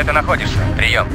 ты находишься? Прием.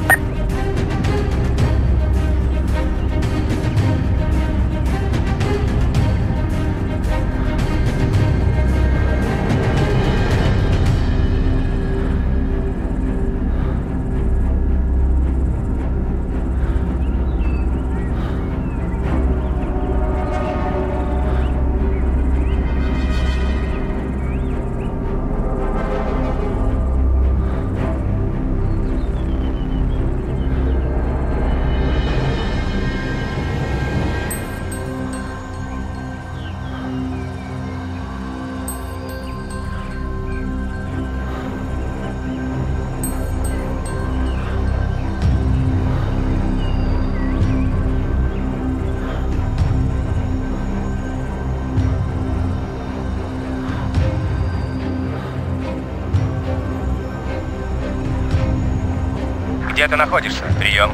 Где ты находишься? Прием.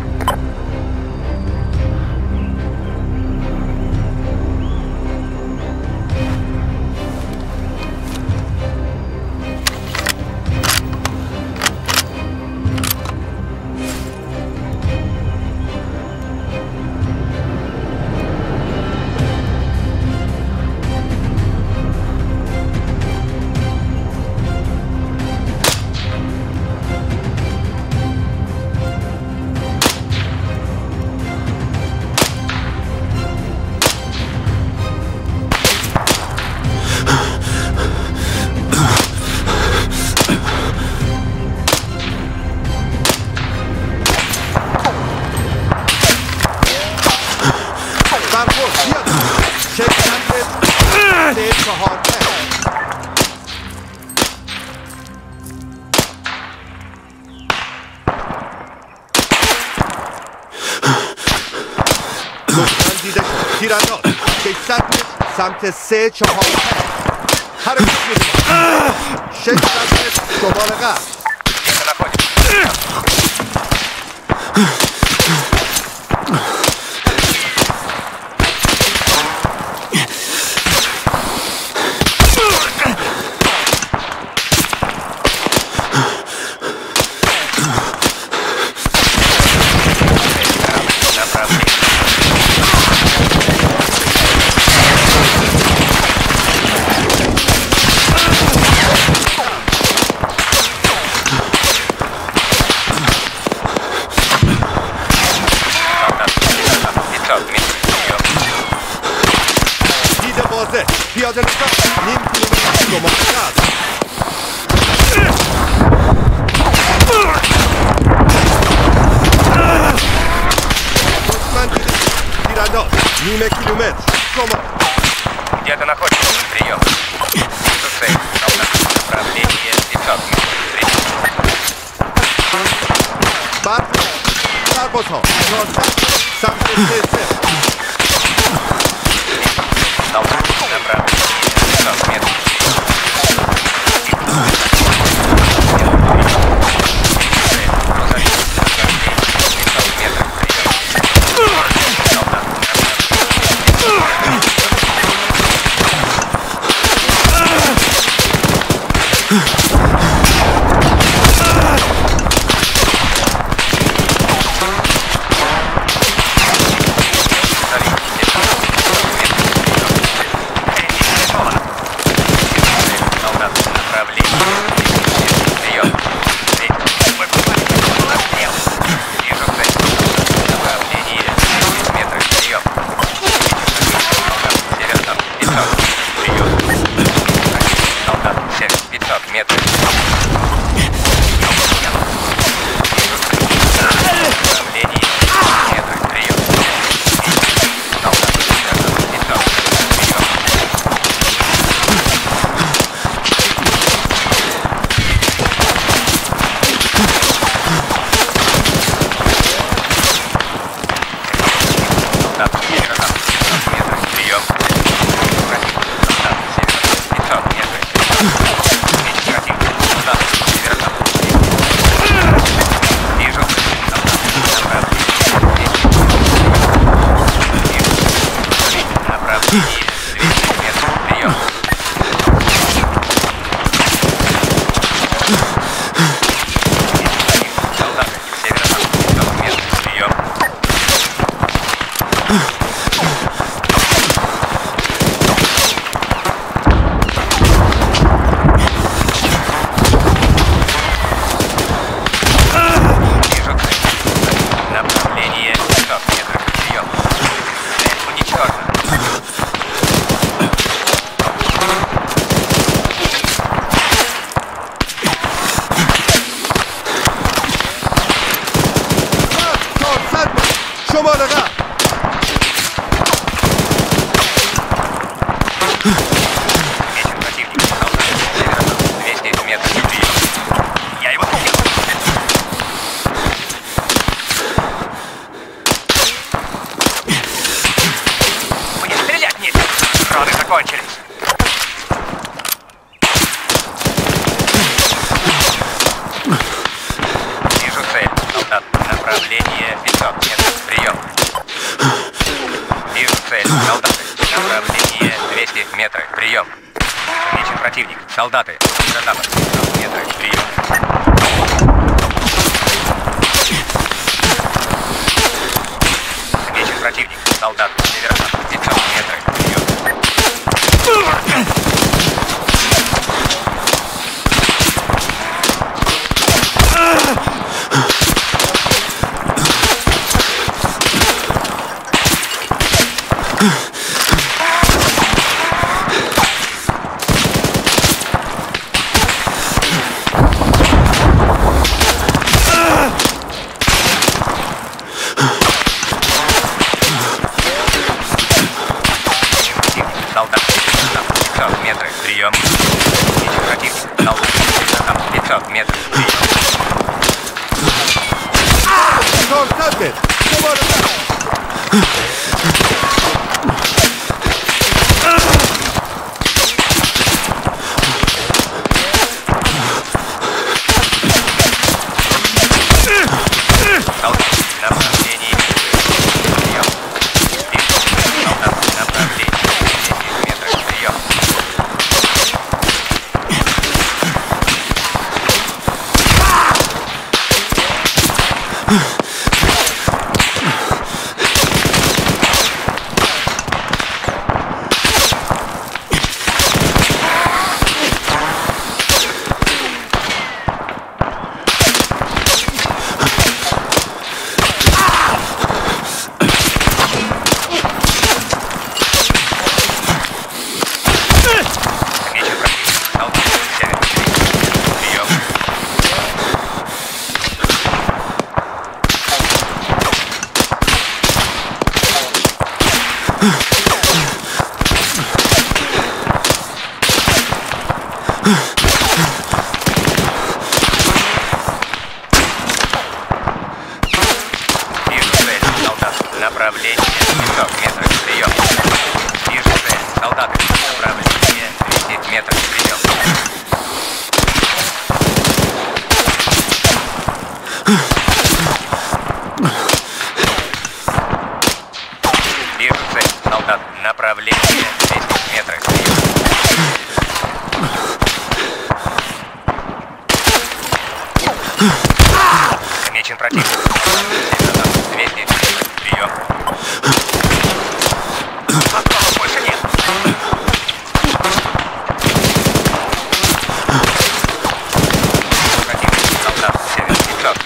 سمت 3 4 حرکت می‌کنید. 6 سمت شمال غرب. پیاده نگاه نیم کیلومتر شما کرد. دشمن دیده تیرانداز نیم کیلومتر شما. Где ты находишься? Прием. Цель. Направление 500 метров. بعد سربازها 14 سمت 3 Colonel! Вечен противник. Солдат. Севера. 200 метров. Прием. Я его убил. Мне стрелять нечего. Дроны закончились. Вижу цель. Солдат. Направление 500 метров. Прием. Вижу цель. Солдаты. Направление 200 метров. Прием. Замечен противник. Солдаты. Северо-запад. 500 метров. Прием. Замечен противник. Солдат. Северо-запад. 500 метров. Прием. Солдат. 500 метров. Прием. Замечен противник. Солдат. Северо-запад. 500 метров. Прием. Contact! Come on! Солдат. Направление. Прием. Вижу. Солдат. Направление. 10 метров. Прием. Замечен противник. Солдат. Север. Прием. Вижу цель. Солдат. Направление 500 метров. Прием. Вижу цель. Солдаты. Направление 200 метров. Прием. Вижу цель. Солдат. Направление 200 метров. Прием. Замечен противник. Северо-запад. 200 метров. Прием. Патронов больше нет. Противник. Солдат. Север. 500.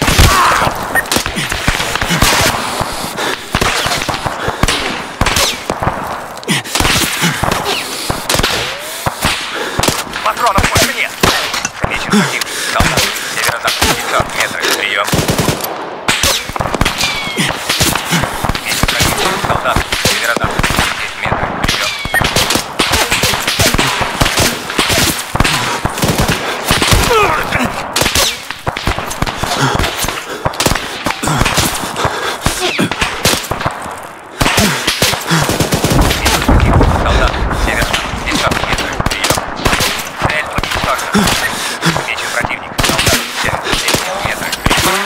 Патронов больше нет. Замечен противник. Солдат. Северо-запад. 500 метров. Прием. Замечен противник. Солдат. Северо-запад. 10 метров. Прием. Солдат. Северо-запад. 500 метров. Прием. Цель уничтожена. Замечен противник. Солдат. Север. 10 метров. Прием.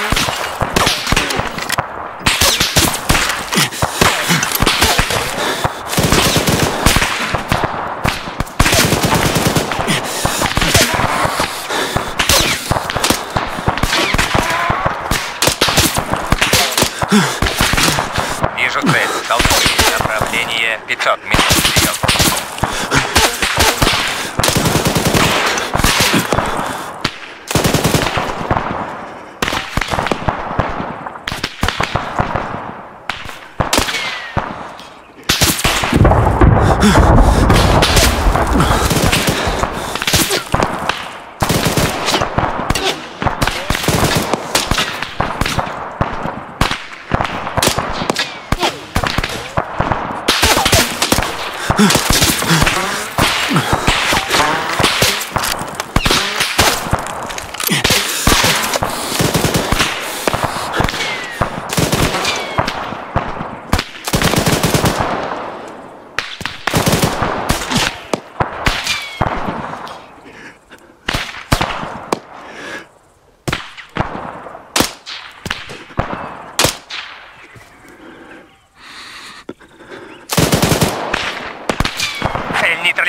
Вижу цель. Солдат. Направление 500 метров. Прием.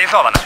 нейтрализована.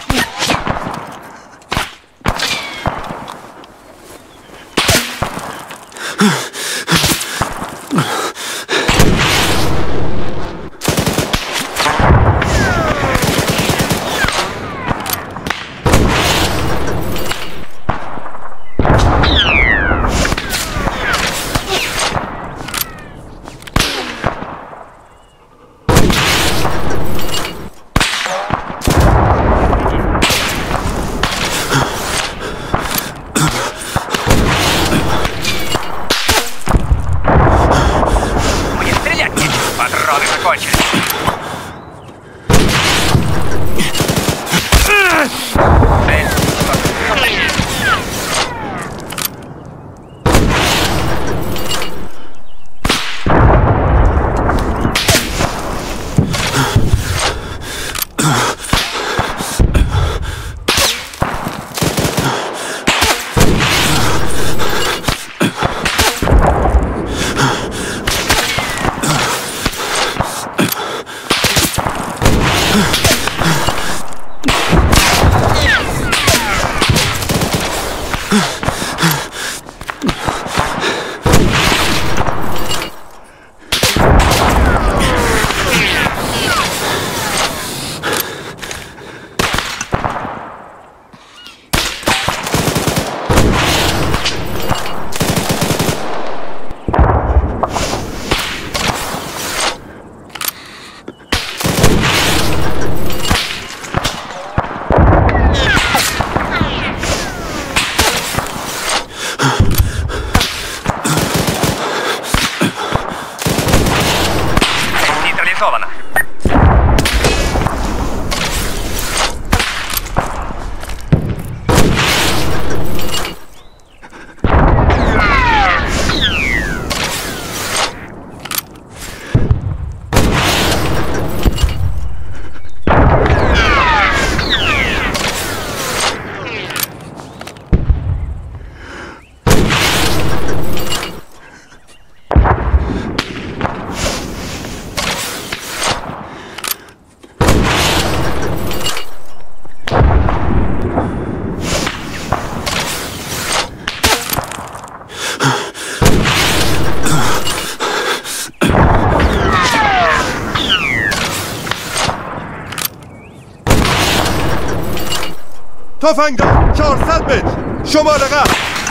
تفنگدار 400 متر شمال غرب.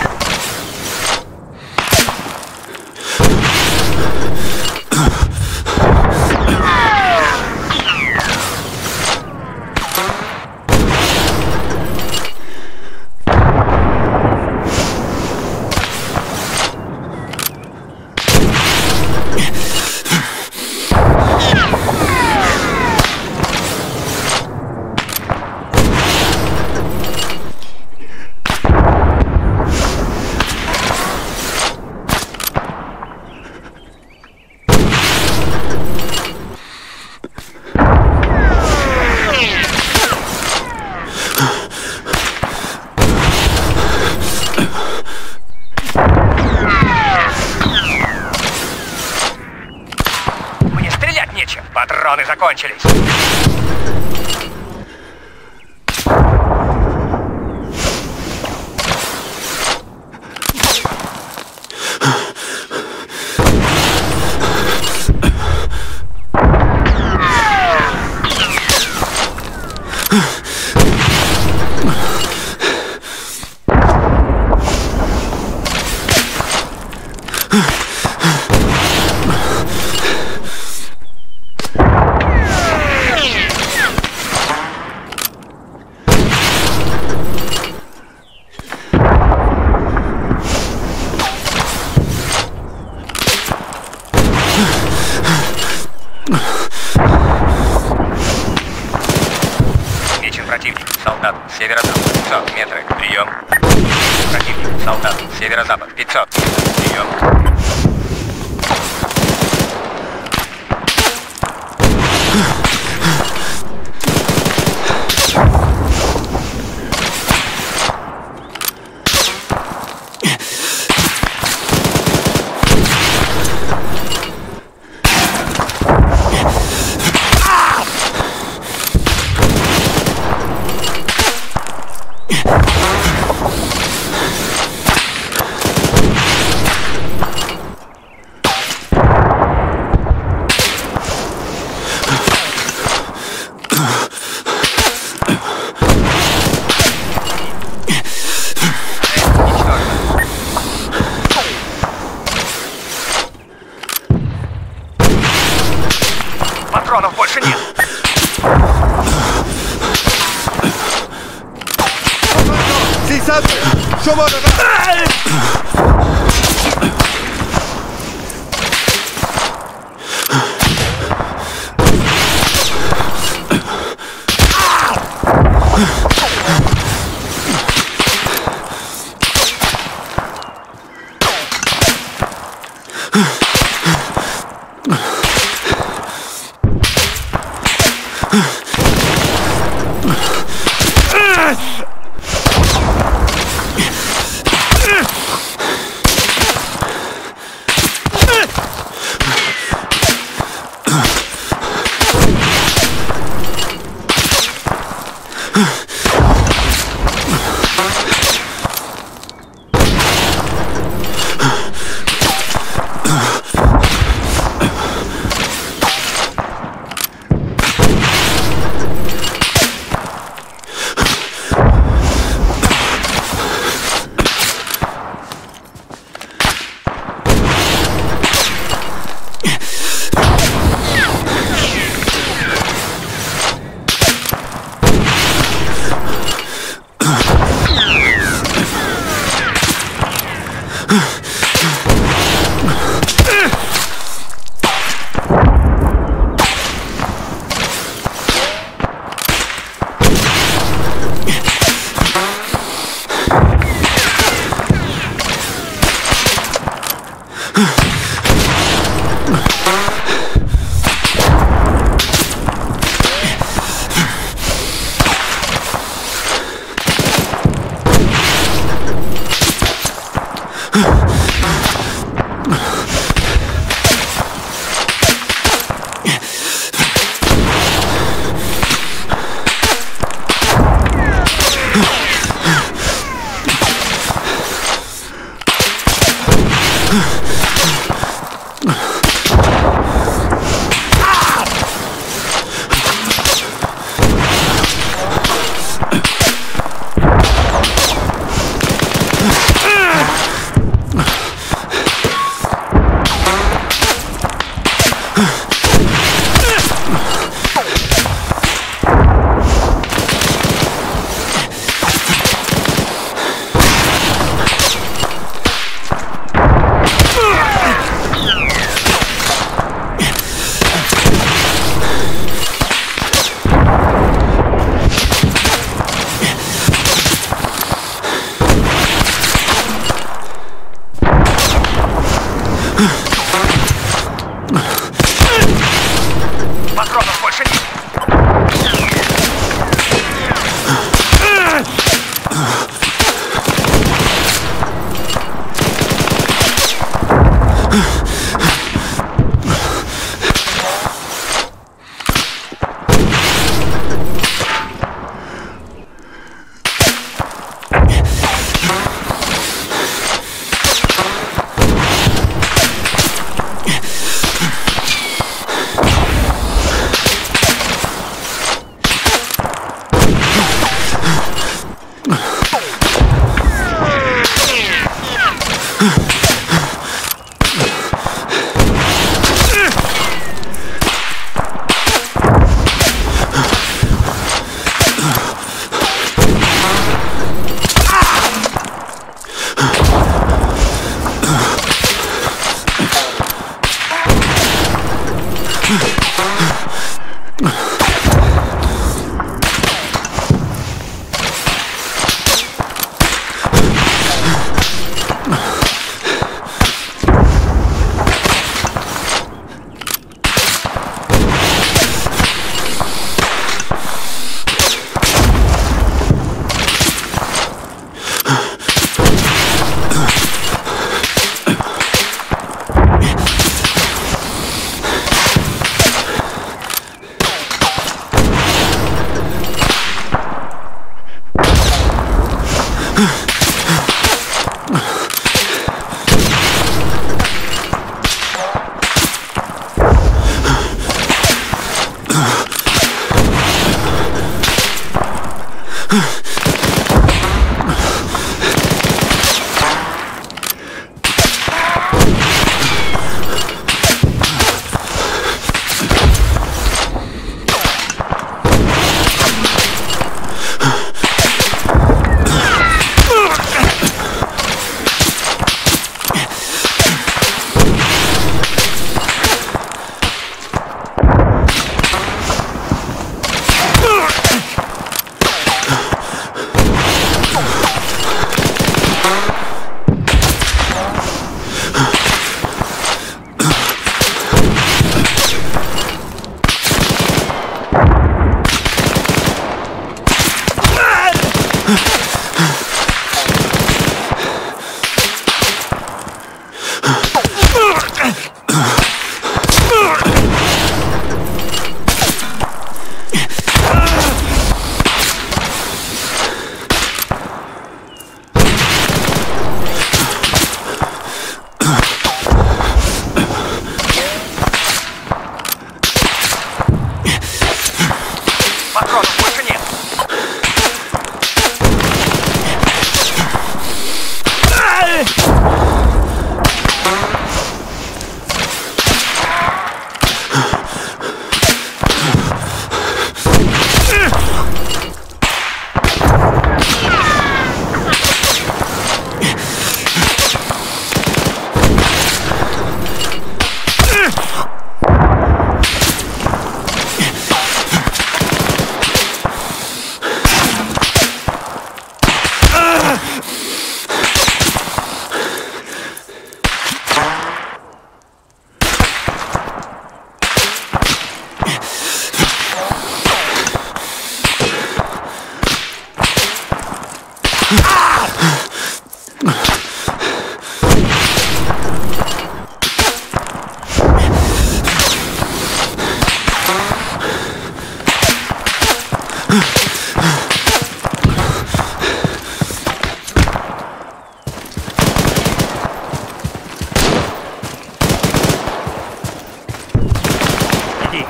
Патроны закончились. Противник, солдат, северо-запад, 500 метров, прием. Противник, солдат, северо-запад, 500 метров, прием. Some other патронов больше нет.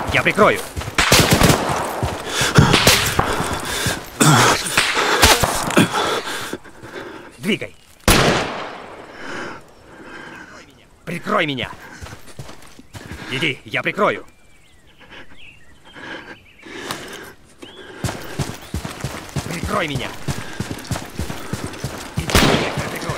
Я прикрою. Двигай. Прикрой меня. Иди, я прикрою. Прикрой меня. Иди, я прикрою.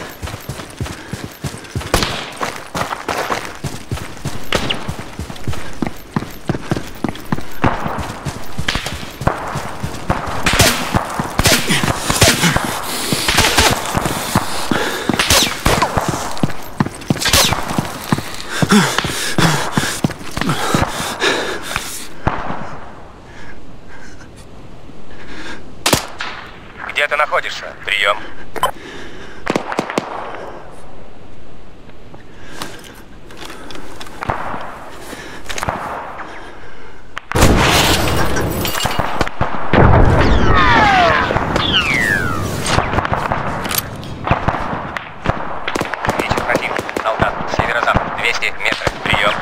Где ты находишься? Прием. Видите противник. Солдат. Северо-запад. 200 метров. Прием.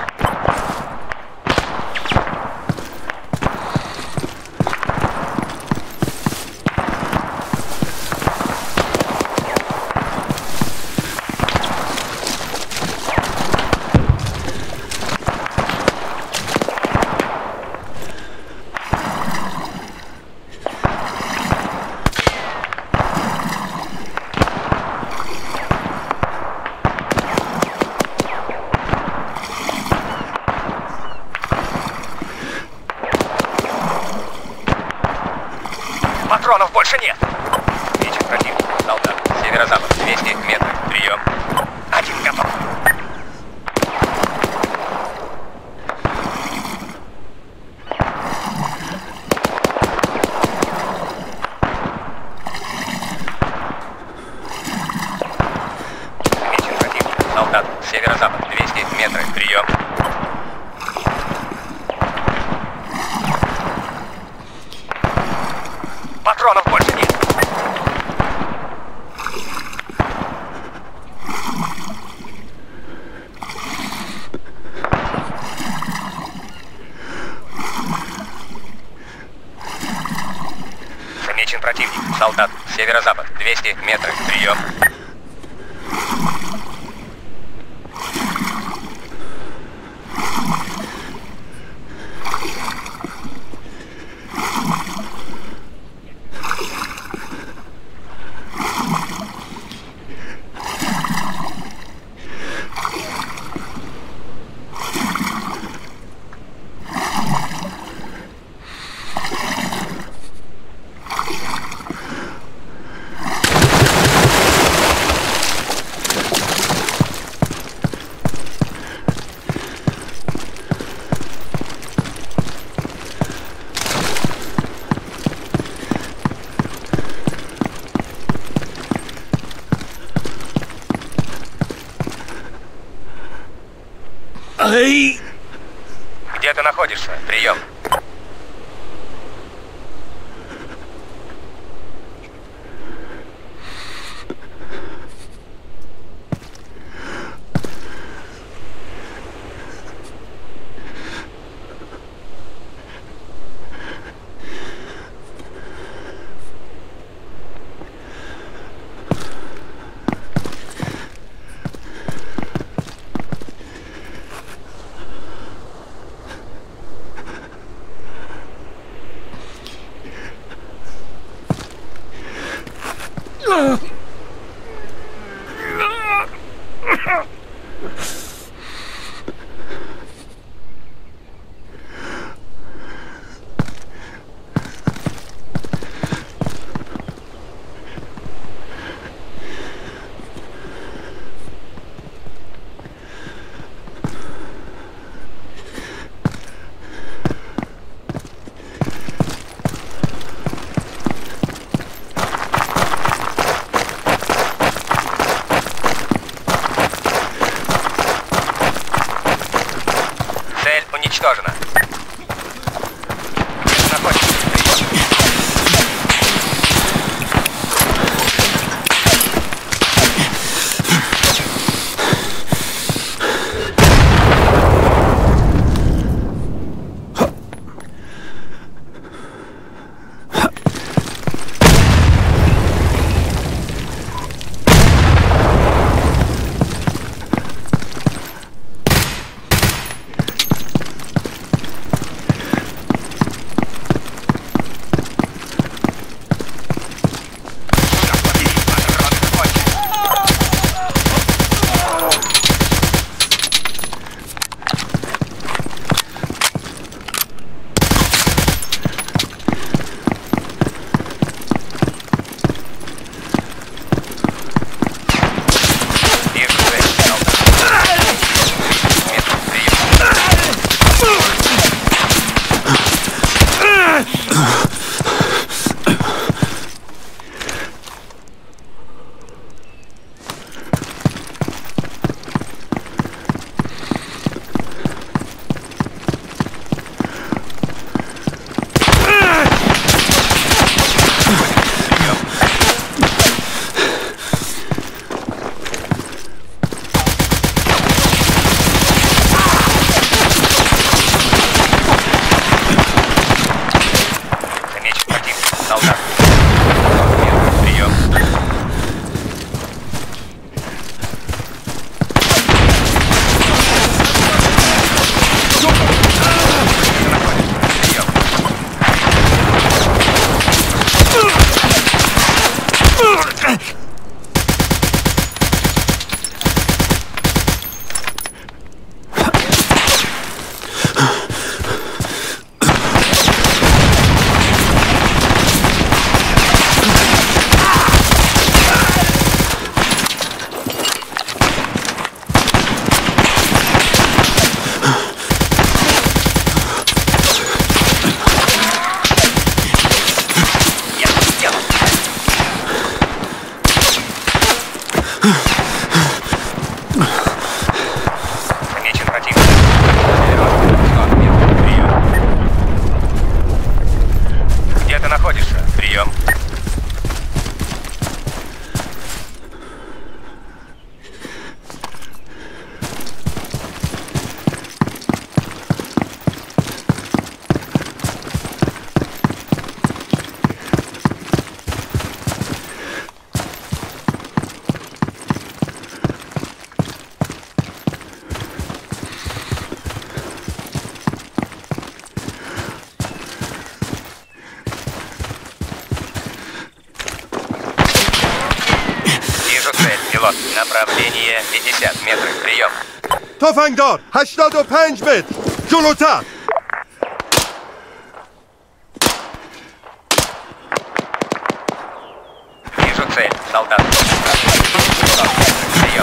Патронов больше нет. Видите противник. Солдат. Северо-запад. 200 метров. Прием. Один готов. Видите противник. Солдат. Северо-запад. 200 метров. Прием. Патронов больше нет. Замечен противник. Солдат. Северо-запад. 200 метров. Прием. Где ты находишься? Прием. направление 50 метров. Прием. تفنگدار 85 متر جلوتر. Вижу цель. Солдат. Прием.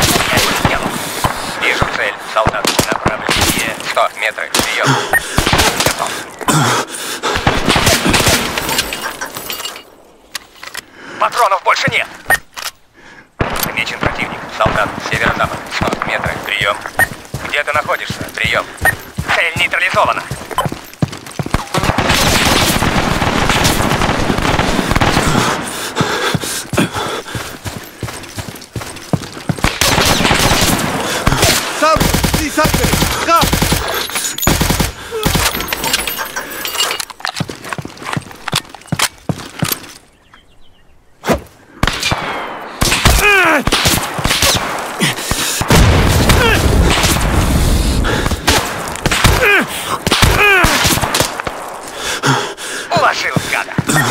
Вижу цель. Солдат. Направление 100 метров. Прием. Готов. Патронов больше нет. Замечен противник. Солдат. Северо-запад. 100 метров. Прием. Где ты находишься? Прием. Цель нейтрализована. سم 300 متر قبل. Уложил, гада.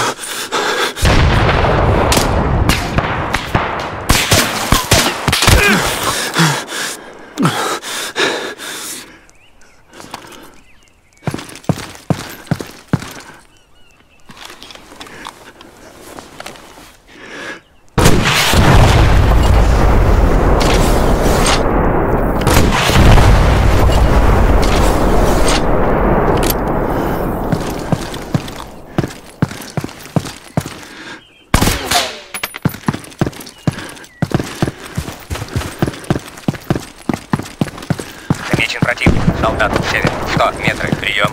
Замечен противник. Солдат. Север. 100 метров. Прием.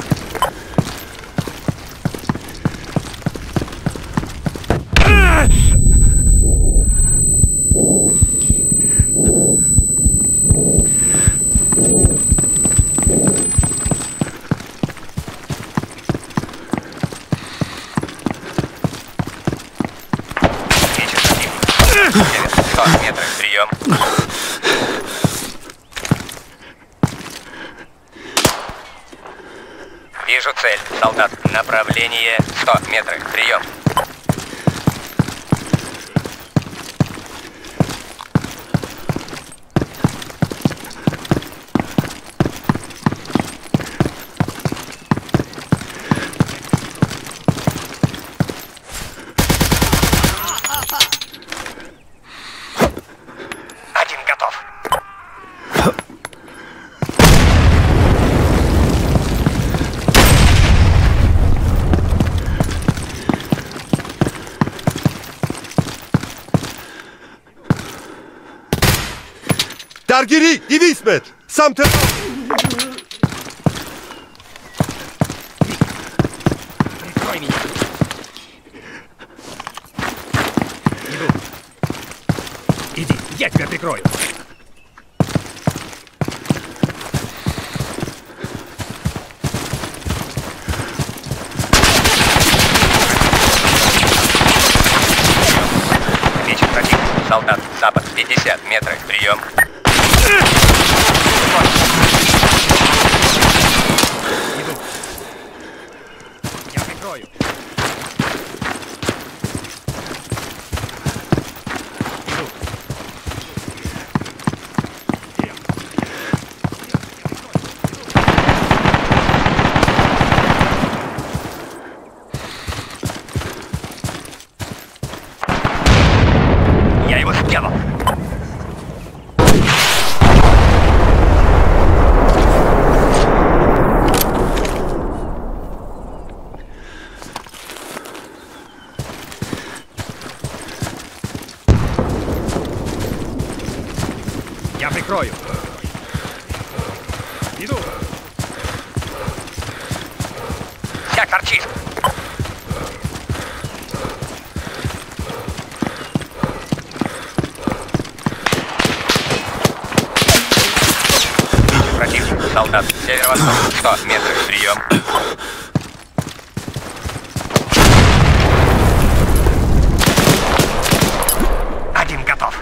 Замечен противник. Север. 100 метров. Прием. Вижу цель. Солдат. Направление 100 метров. Прием. Один готов. درگیری 200 متر سمت Прикрой меня. Иду. Иди, я тебя прикрою. Замечен противник. Солдат. Запад. 50 метров. Прием. Иду. Я прикрою. Иду. Вперед. Я его сделал. Я прикрою. Иду. Сектор чист. Противник. Солдат. Северо-восток. 100 метров. Прием. Один готов.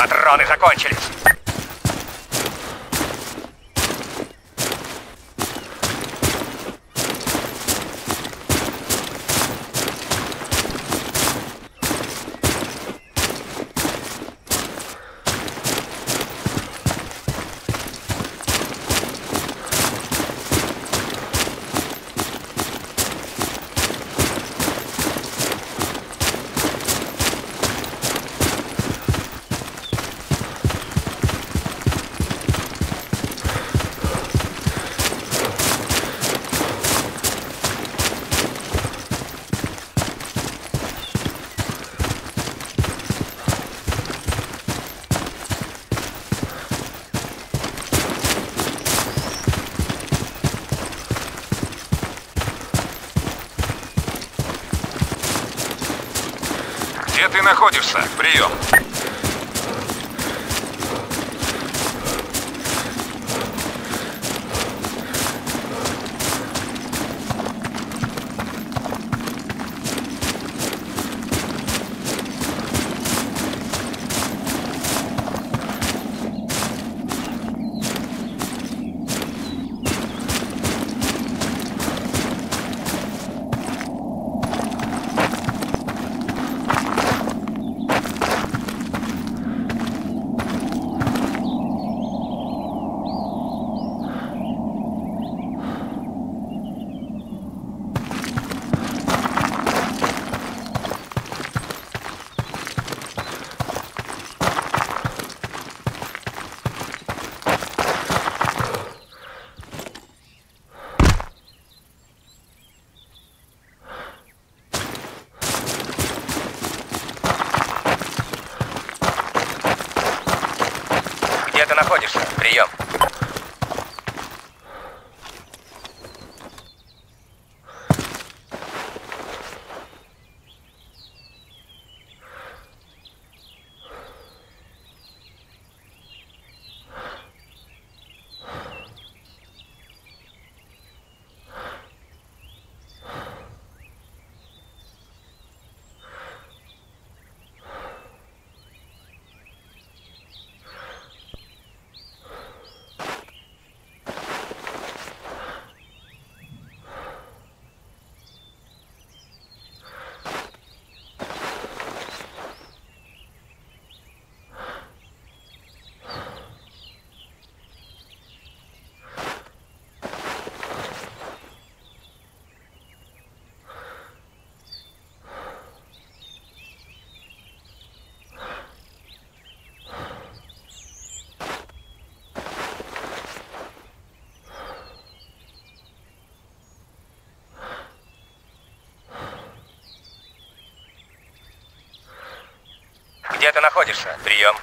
Патроны закончились. Где ты находишься? Прием. Где ты находишься? Прием. Где ты находишься? Прием.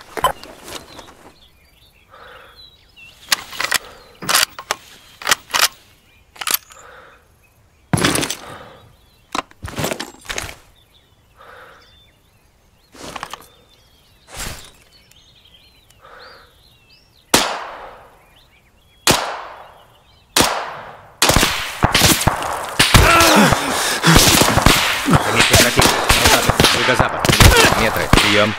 Заметьте противника. Юго-запад. Метры. Прием.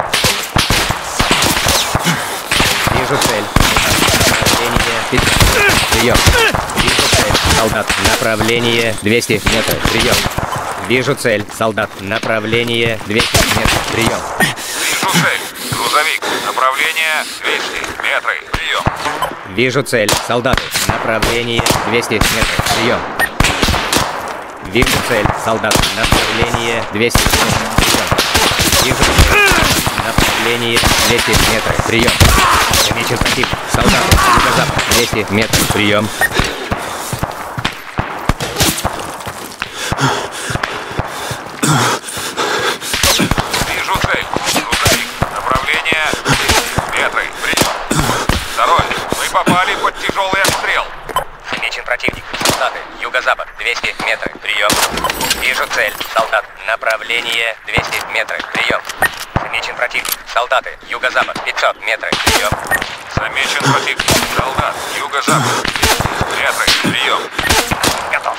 Вижу цель. Направление 500. Прием. Вижу цель. Солдат. Направление 200 метров. Прием. Вижу цель. Солдат. Направление 200 метров. Прием. Вижу цель. Грузовик. Направление 200 метров. Прием. Вижу цель. Солдаты. Направление 200 метров. Прием. Вижу цель. Солдат. Направление 200 метров. Прием. Вижу цель. Направление 200 метров. Прием. Замечен противник. Солдаты. Юго-запад. 200 метров. Прием. Вижу цель. Грузовик. Направление 200 метров. Прием. Второй. Вы попали под тяжелый обстрел. Замечен противник. Солдаты. Юго-запад. 200 метров. Прием. Вижу цель. Солдат. Направление 200 метров. Прием. Замечен противник. Солдаты. Юго-запад. 500 метров. Прием. Замечен противник. Солдат. Юго-запад. 200 метров. Прием. Готов.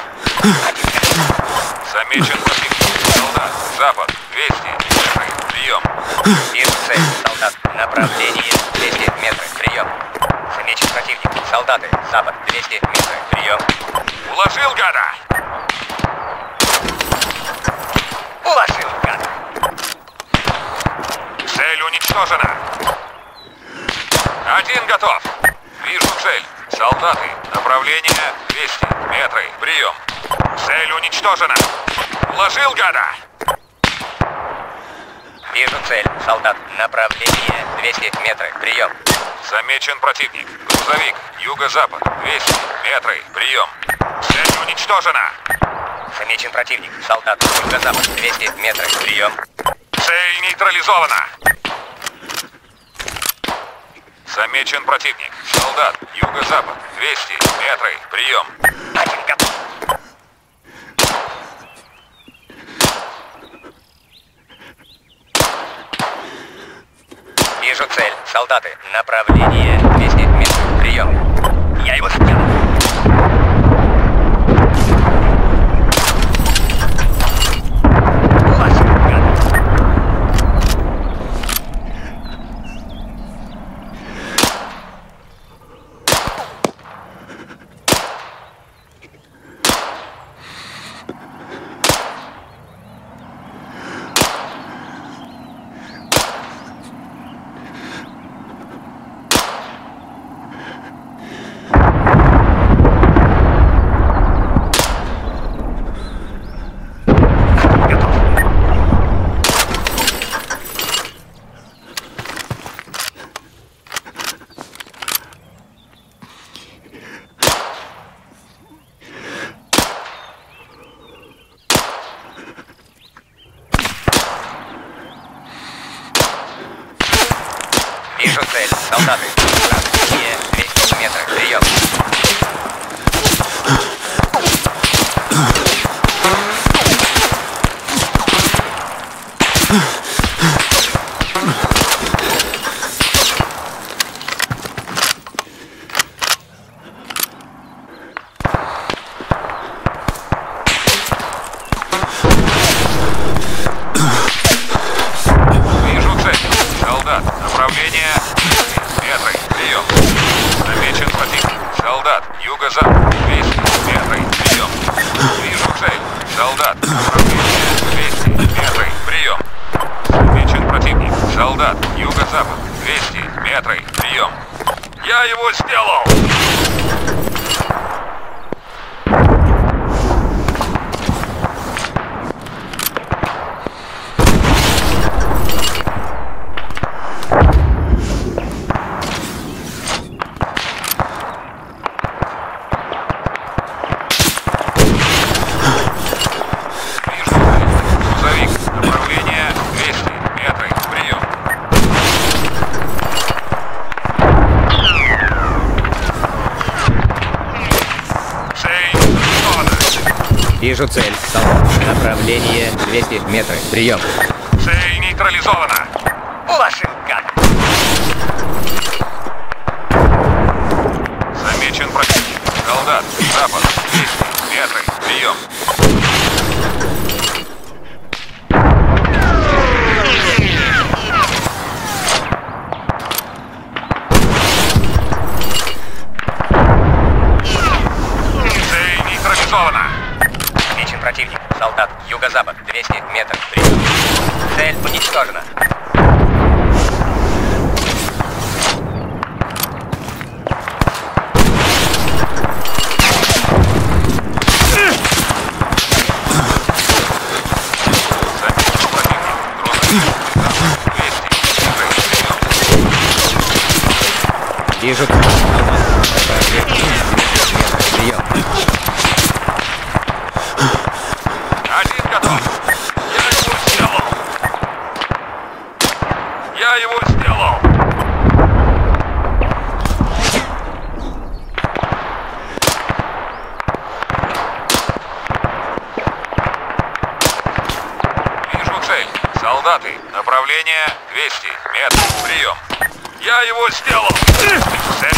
Замечен противник. Солдат. Запад. 200 метров. Прием. Вижу цель. Солдат. Направление Солдаты, запад, 200 метров. Прием. Уложил, гада! Уложил, гад. Цель уничтожена. Один готов. Вижу цель. Солдаты. Направление 200 метров. Прием. Цель уничтожена. Уложил, гада! Вижу цель. Солдат. Направление 200 метров. Прием. Замечен противник. Грузовик. Юго-запад. 200 метров. Прием. Цель уничтожена. Замечен противник. Солдат. Юго-запад. 200 метров. Прием. Цель нейтрализована. Замечен противник. Солдат. Юго-запад. 200 метров. Прием. Один готов. Вижу цель. Солдаты. Направление 200 метров. Прием. Я его сделал. Уложил, гад. Вижу цель. Солдаты. Направление 200 метров. Прием. Вижу цель. Солдат. Направление 200 метров. Прием. Замечен противник. Солдат. Юго-запад. 200 метров. Прием. Вижу цель. Солдат. Направление 200 метров. Прием. Замечен противник. Солдат. Юго-запад. 200 метров. Прием. Я его сделал! Грузовик. Направление 200 метров. Прием. Цель уничтожена. Вижу цель. Солдат. Направление 200 метров. Прием. Цель нейтрализована. Уложил, гад. Замечен противник. Солдат. Запад. 200 метров. Прием. Цель нейтрализована. Замечен противник. Солдат. Юго-запад. 200 метров. Прием. Цель уничтожена. Замечен противник. Грузовик. Запад. 200 метров. Прием. Вижу цель. Солдат. Направление 200 метров. Прием. Один готов. Я его сделал. Вижу цель. Солдаты. Направление 200 метров. Прием. Я его сделал. Цель.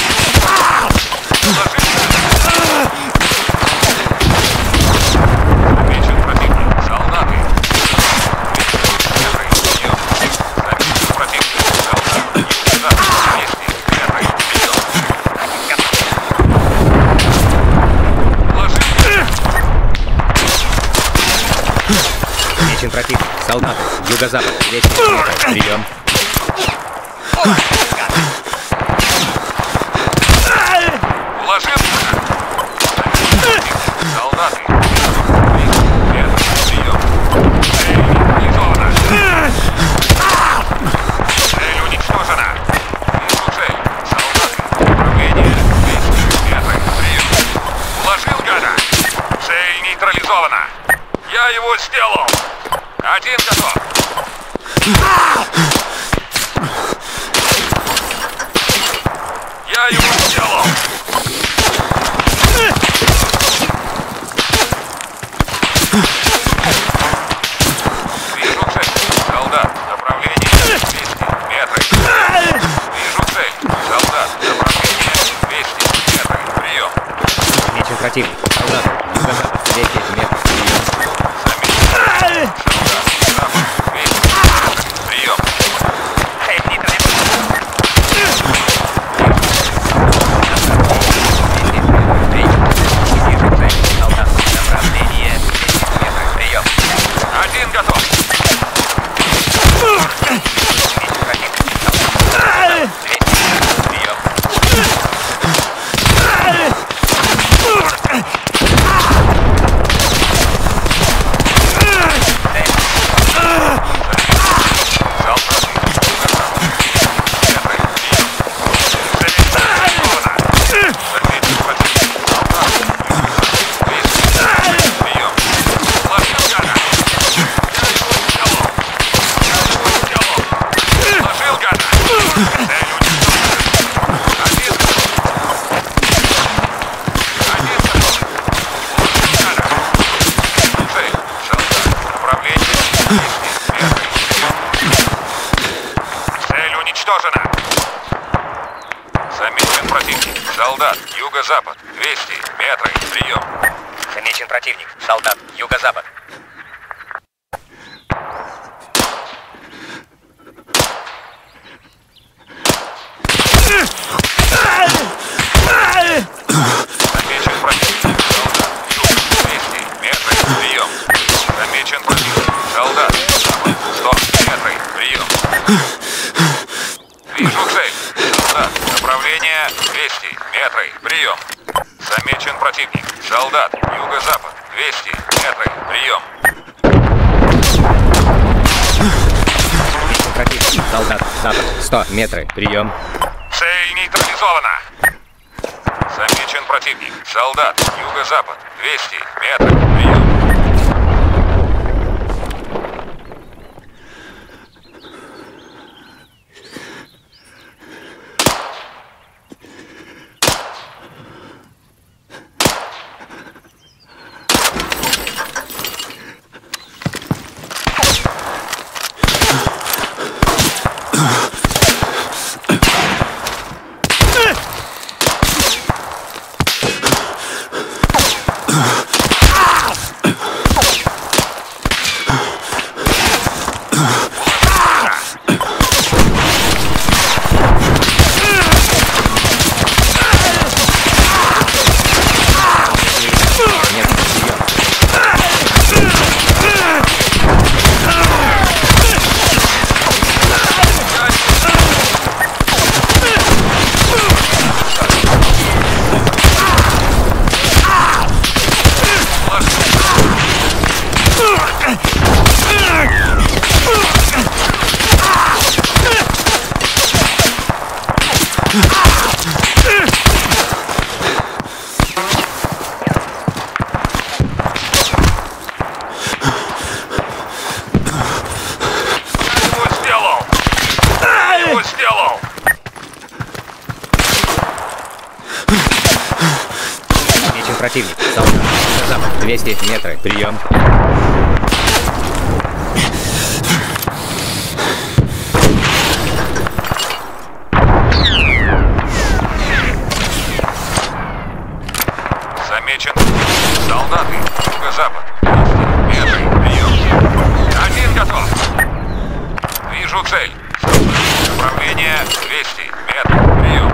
Замечен противник. Солдаты. 200 метров. Прием. Замечен противник. Солдат. Юго-запад. 200 метров. Прием. Замечен противник. Солдаты. Юго-запад. 200 метров. Прием. Уложил. Солдаты. Прием. Цель реализована. Цель уничтожена. Вижу цель. Солдаты. Направление 200 метров. Прием. Уложил гада. Цель нейтрализована. Я его сделал. Один готов. Я его сделал. Вижу цель. Солдат. Направление 200 метров. Вижу цель. Солдат. Направление 200 метров. Прием. Замечен противник. Солдаты. Юго-запад. 200 метров. Замечен. Солдат. Запад. 200 метров. Прием. Цель нейтрализована. Вижу цель. Солдат. Направление 200 метров. Прием. Один готов. Замечен противник. Солдат. 200 метров. Прием. Цель уничтожена. Замечен противник. Солдат. Юго-запад. 200 метров. Прием. Замечен противник. Солдат. Юго-запад. Замечен противник. Солдат. Юг. 200 метров. Прием. Замечен противник. Солдат. Запад. 100 метров. Прием. Вижу цель. Солдат. Направление 200 метров. Прием. Замечен противник. Солдат. Юго-запад. 200 метров. Прием. Замечен противник. Солдат. Запад. 100 метров. Прием. Цель нейтрализована. Замечен противник. Солдат. Юго-запад. 200 метров. Прием. Противник. Солдат. Запад. 200 метров. Прием. Замечен. Солдаты. Юго-запад. 200 метров. Прием. Один готов. Вижу цель. Направление 200 метров. Прием.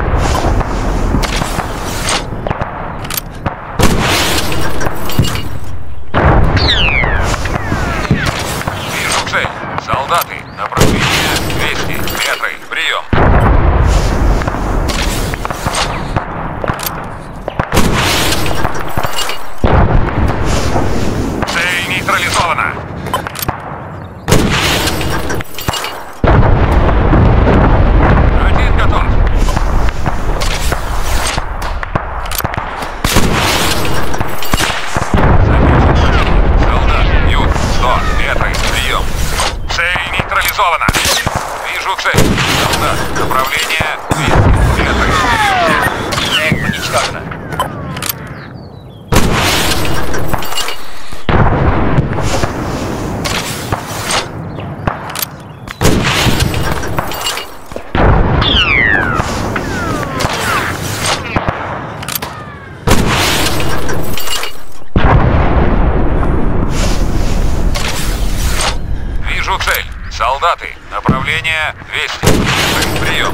Солдаты, направление 200 метров. Прием.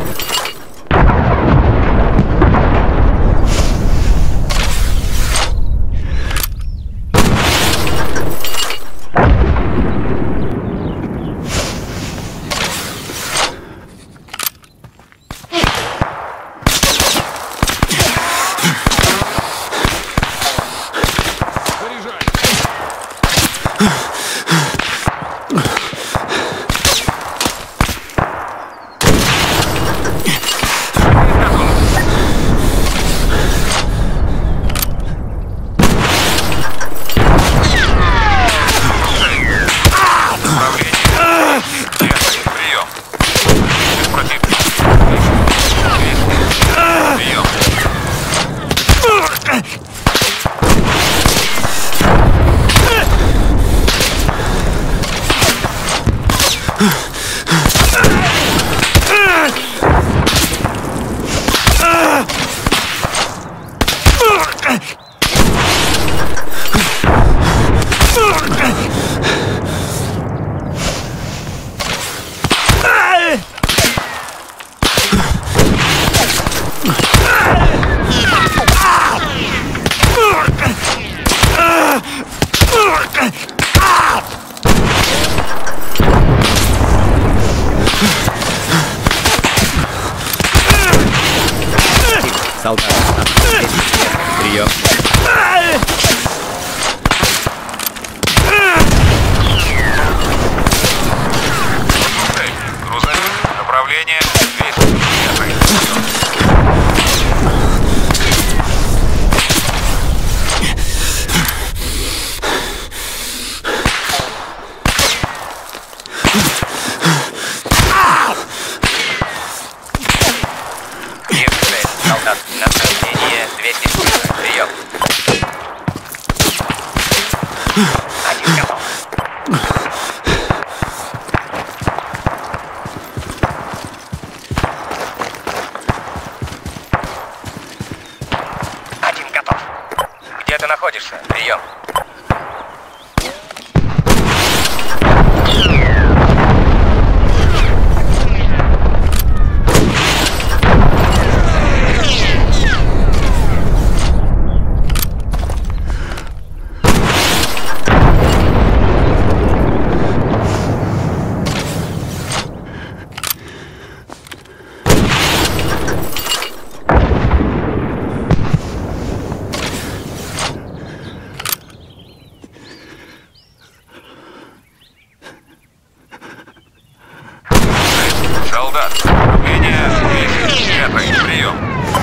Солдат. Прием. Грузовик, направление 200 метров. Вижу цель. Солдат. Направление 200 метров. Прием. Один готов. Один готов. Где ты находишься? Прием. Солдат, направление 200 метров. Прием.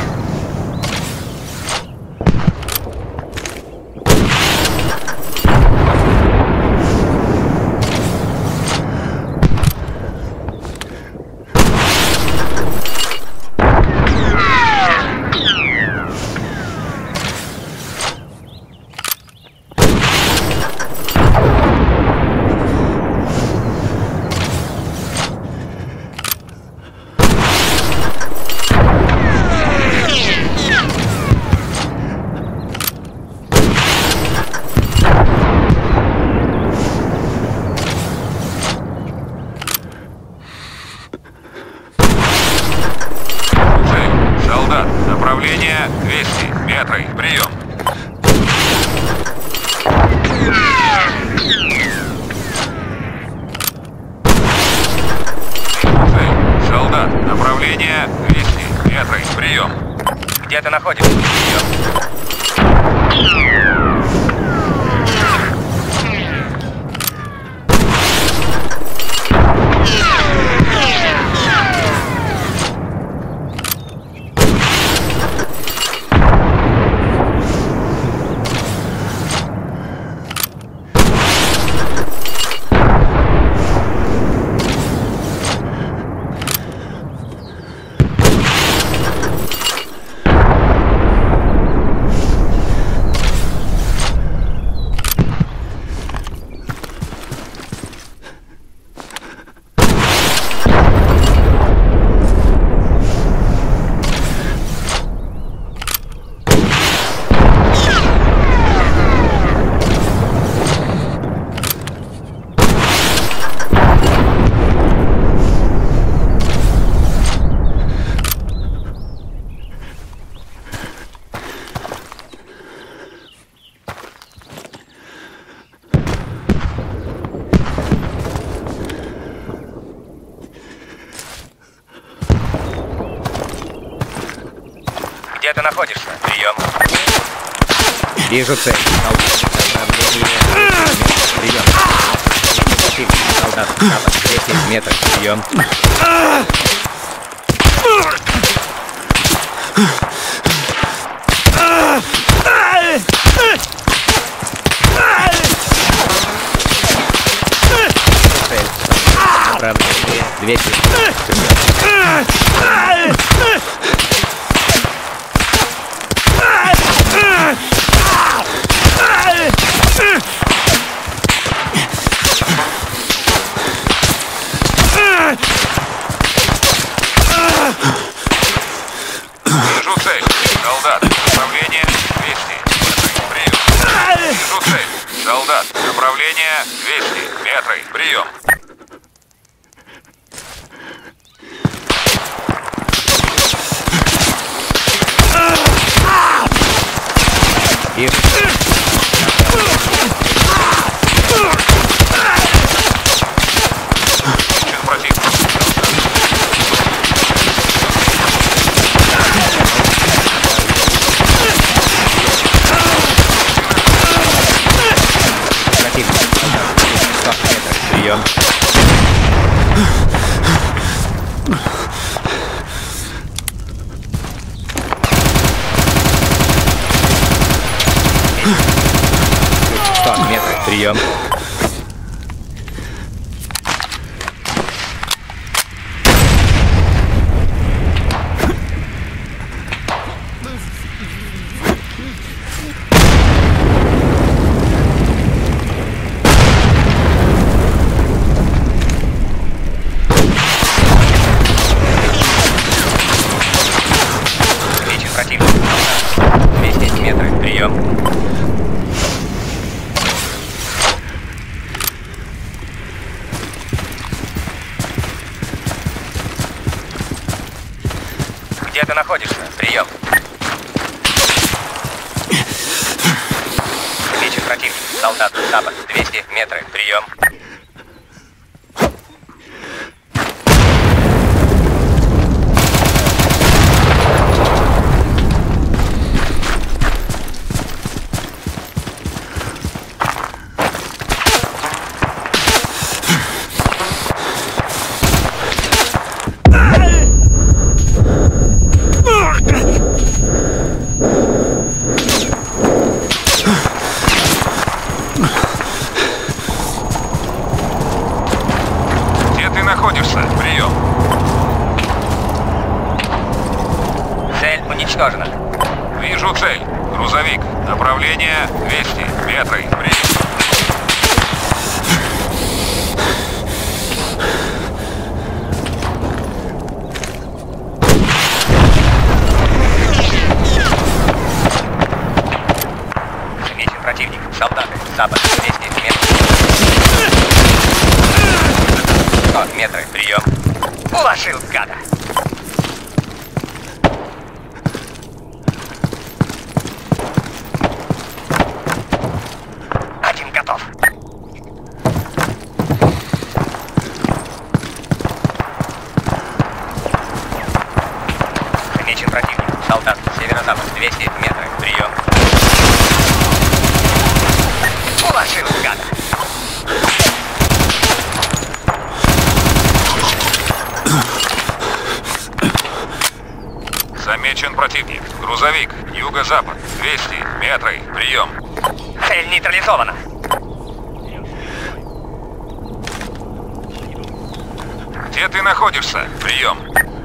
Солдат, направление 200 метров. Прием. Солдат, направление 200 метров. Прием. Где ты находишься? Прием. Где ты находишься? Прием. Вижу цель. Солдат. Направление 200 метров. Прием. Солдат. Запад. 200 метров. Прием. Цель. Направление 200 метров. Вижу цель. Солдат. Направление 200 метров. Прием. Вижу цель. Солдат. Направление 200 метров. Прием. Вижу. Противник. Противник. 100 метров. Прием. Прием. Встречен противник. 200 метров. Прием. Где ты находишься? Прием. Замечен противник. Солдат. Запад. 200 метров. Прием. Где ты находишься? Прием. Цель уничтожена. Вижу цель. Грузовик. Направление 200 метров. Прием. Замечен противник. Солдаты. Запад. 200 метров. 100 метров. Прием. Уложил, гада. Один готов. Замечен противник. Солдат. Северо-запад. 200 метров. Прием. Уложил, гада. Замечен противник. Грузовик. Юго-запад. 200 метров. Прием. Цель нейтрализована. Где ты находишься? Прием.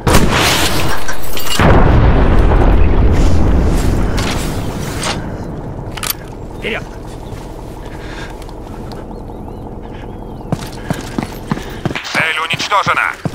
Вперед. Цель уничтожена.